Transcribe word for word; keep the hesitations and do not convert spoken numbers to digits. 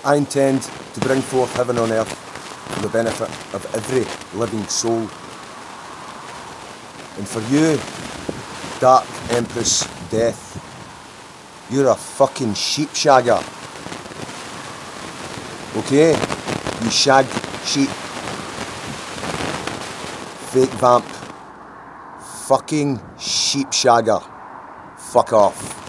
I intend to bring forth heaven on earth for the benefit of every living soul. And for you, Dark Empress Death, you're a fucking sheep shagger. Okay? You shag sheep. Fake vamp. Fucking sheep shagger. Fuck off.